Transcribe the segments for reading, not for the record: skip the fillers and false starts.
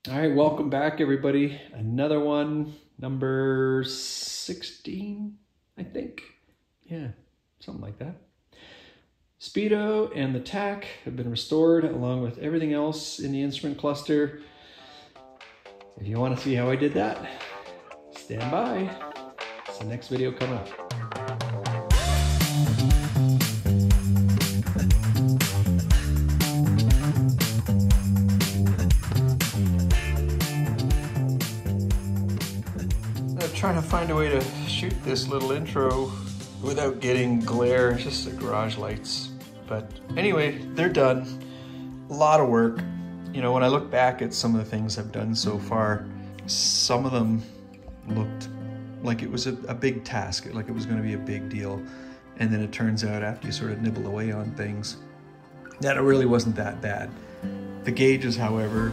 All right, welcome back, everybody. Another one, number 16, I think. Yeah, something like that. Speedo and the tach have been restored along with everything else in the instrument cluster. If you want to see how I did that, stand by. It's the next video coming up. Trying to find a way to shoot this little intro without getting glare, just the garage lights. But anyway, they're done. A lot of work. You know, when I look back at some of the things I've done so far, some of them looked like it was a big task, like it was going to be a big deal. And then it turns out after you sort of nibble away on things, that it really wasn't that bad. The gauges, however,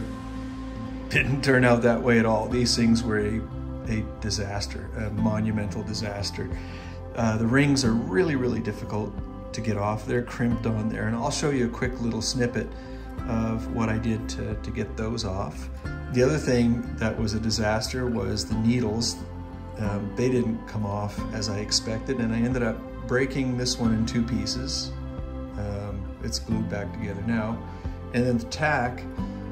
didn't turn out that way at all. These things were a disaster, a monumental disaster. The rings are really difficult to get off. They're crimped on there, and I'll show you a quick little snippet of what I did to get those off. The other thing that was a disaster was the needles. They didn't come off as I expected, and I ended up breaking this one in two pieces. It's glued back together now. And then the tach,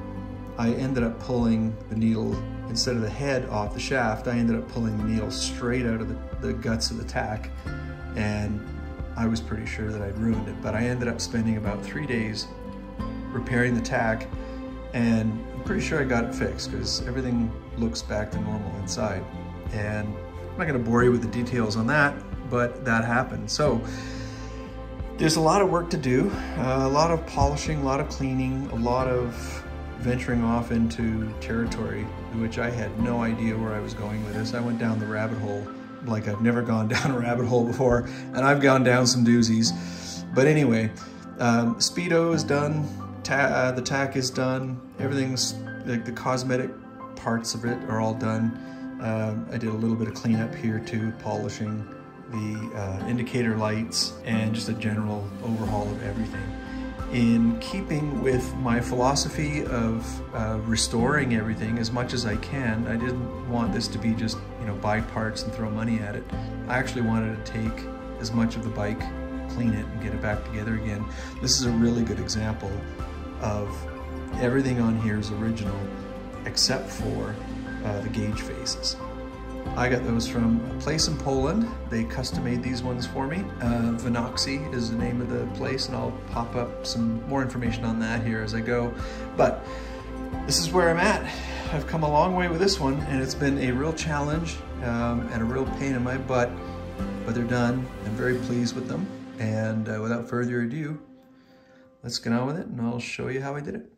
I ended up pulling the needle, instead of the head off the shaft, I ended up pulling the needle straight out of the guts of the tach, and I was pretty sure that I'd ruined it. But I ended up spending about 3 days repairing the tach, and I'm pretty sure I got it fixed because everything looks back to normal inside. And I'm not gonna bore you with the details on that, but that happened. So there's a lot of work to do, a lot of polishing, a lot of cleaning, a lot of venturing off into territory which I had no idea where I was going with this. I went down the rabbit hole like I've never gone down a rabbit hole before, and I've gone down some doozies. But anyway, speedo is done, the tach is done, everything's, like the cosmetic parts of it are all done. I did a little bit of cleanup here too, polishing the indicator lights and just a general overhaul of everything. In keeping with my philosophy of restoring everything as much as I can, I didn't want this to be just, you know, buy parts and throw money at it. I actually wanted to take as much of the bike, clean it, and get it back together again. This is a really good example of everything on here is original except for the gauge faces. I got those from a place in Poland. They custom made these ones for me. Virago is the name of the place, and I'll pop up some more information on that here as I go. But this is where I'm at. I've come a long way with this one, and it's been a real challenge and a real pain in my butt, but they're done. I'm very pleased with them. And without further ado, let's get on with it, and I'll show you how I did it.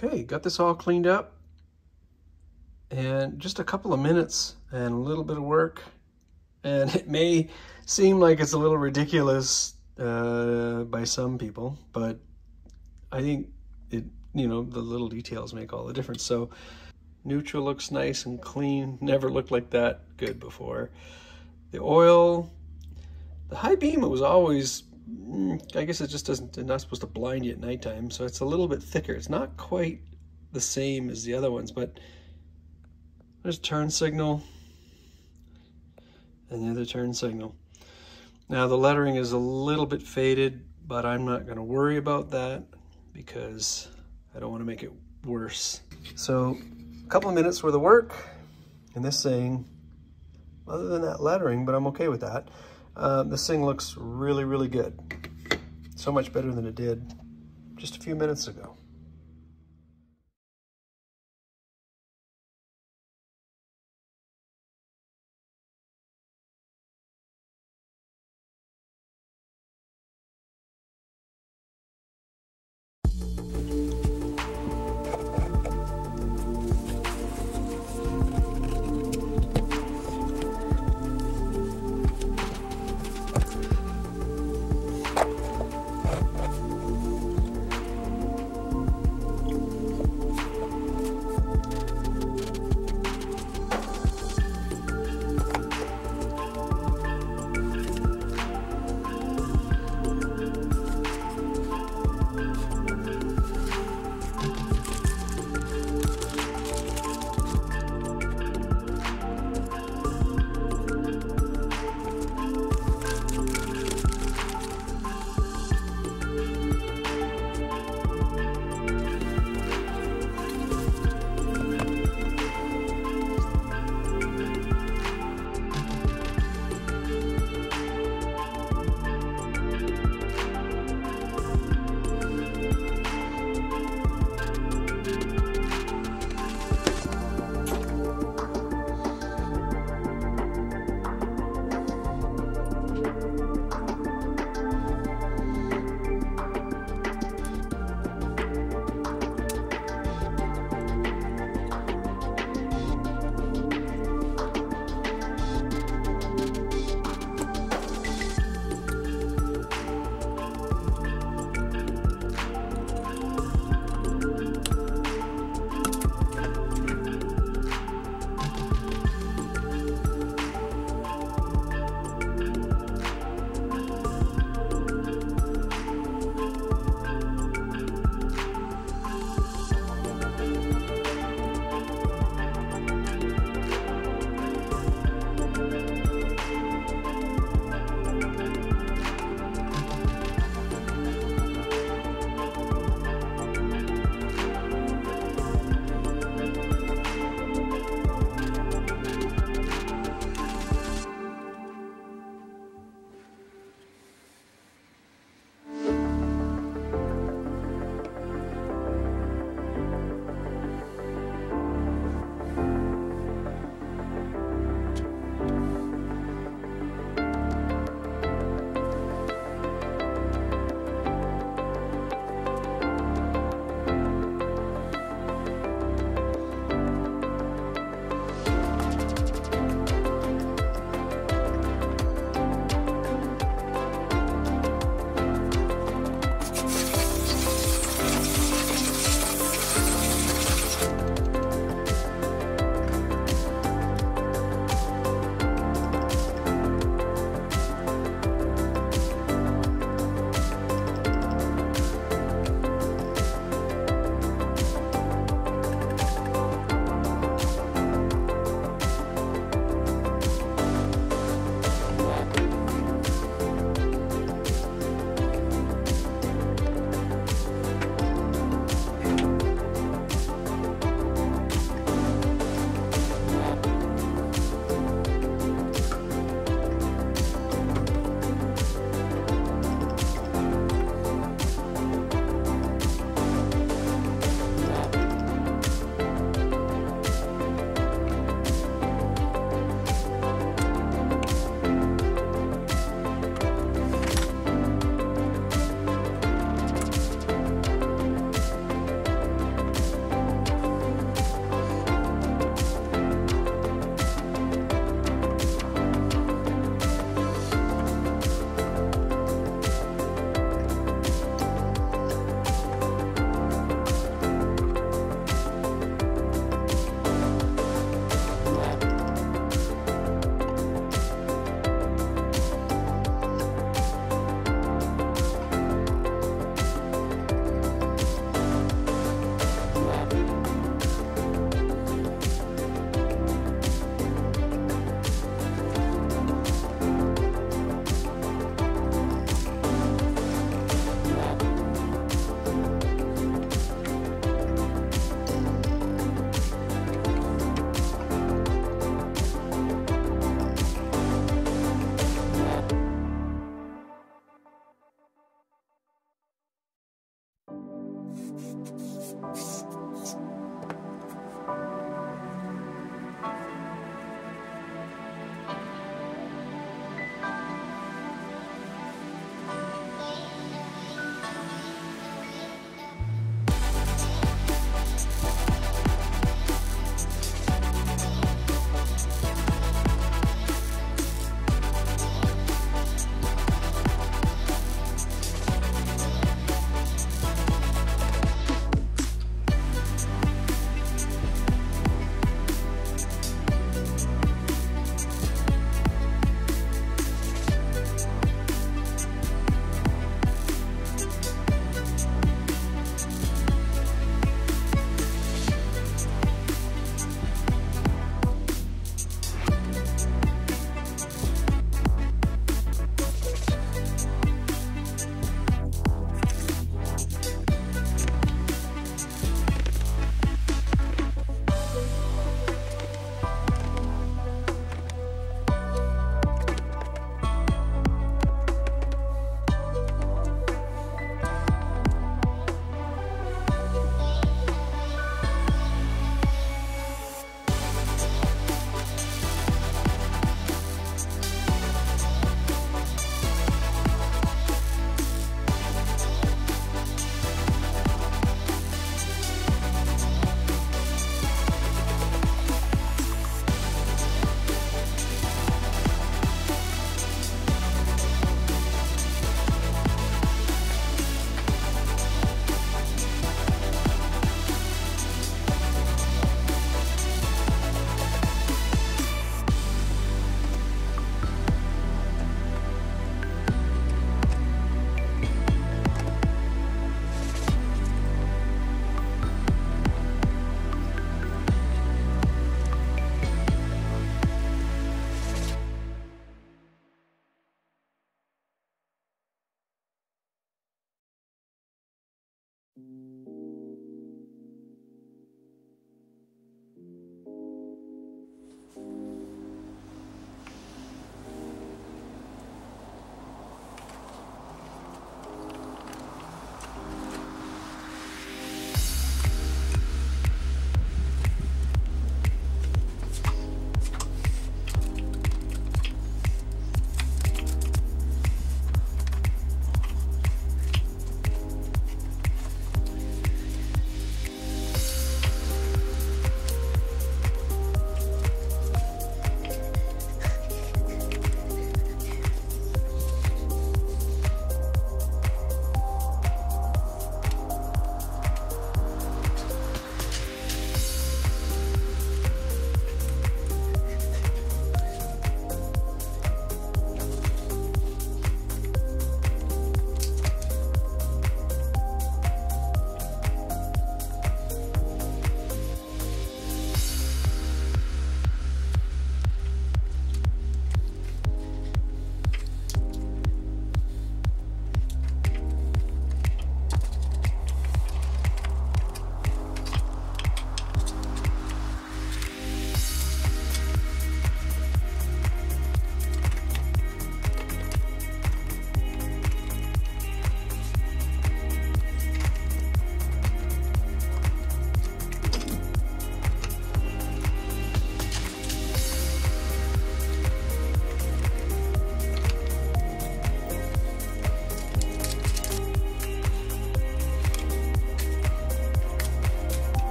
Okay, got this all cleaned up, and just a couple of minutes and a little bit of work, and it may seem like it's a little ridiculous by some people, but I think it, you know, the little details make all the difference. So neutral looks nice and clean, never looked like that good before. The oil, the high beam, it was always, I guess it just doesn't, it's not supposed to blind you at nighttime, so it's a little bit thicker. It's not quite the same as the other ones, but there's a turn signal and the other turn signal. Now the lettering is a little bit faded, but I'm not going to worry about that because I don't want to make it worse. So a couple of minutes worth of work, and this thing, other than that lettering, but I'm okay with that, this thing looks really, really good. So much better than it did just a few minutes ago.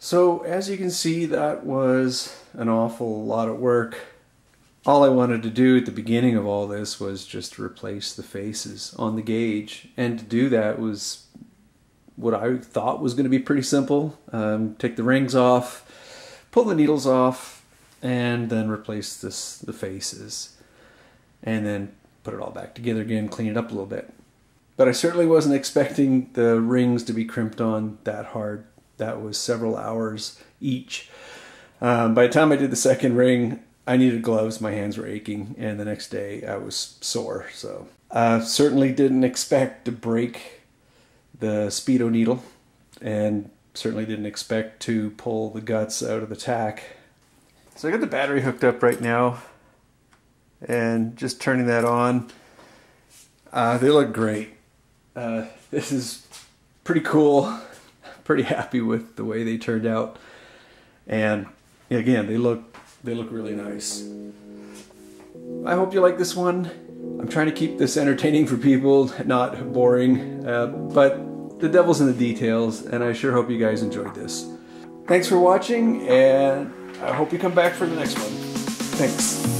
So as you can see, that was an awful lot of work. All I wanted to do at the beginning of all this was just replace the faces on the gauge, and to do that was what I thought was going to be pretty simple. Take the rings off, pull the needles off, and then replace the faces, and then put it all back together again, clean it up a little bit. But I certainly wasn't expecting the rings to be crimped on that hard. That was several hours each. By the time I did the second ring, I needed gloves, my hands were aching, and the next day I was sore. So I certainly didn't expect to break the speedo needle, and certainly didn't expect to pull the guts out of the tach. So I got the battery hooked up right now, and just turning that on. They look great. This is pretty cool. Pretty happy with the way they turned out, and again, they look really nice. I hope you like this one. I'm trying to keep this entertaining for people, not boring, but the devil's in the details, and I sure hope you guys enjoyed this. Thanks for watching, and I hope you come back for the next one. Thanks.